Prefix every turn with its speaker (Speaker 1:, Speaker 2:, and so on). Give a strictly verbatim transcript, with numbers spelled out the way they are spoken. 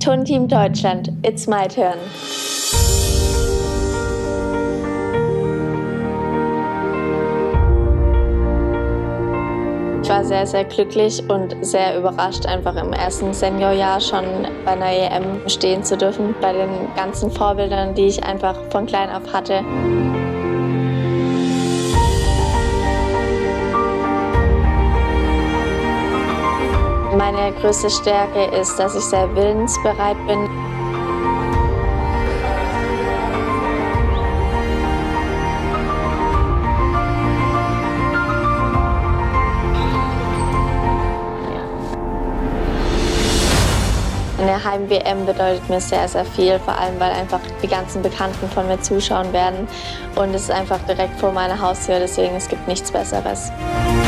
Speaker 1: Turnteam Deutschland, it's my turn. Ich war sehr, sehr glücklich und sehr überrascht, einfach im ersten Seniorjahr schon bei einer E M stehen zu dürfen, bei den ganzen Vorbildern, die ich einfach von klein auf hatte. Meine größte Stärke ist, dass ich sehr willensbereit bin. Eine Heim-W M bedeutet mir sehr, sehr viel, vor allem weil einfach die ganzen Bekannten von mir zuschauen werden und es ist einfach direkt vor meiner Haustür, deswegen es gibt nichts Besseres.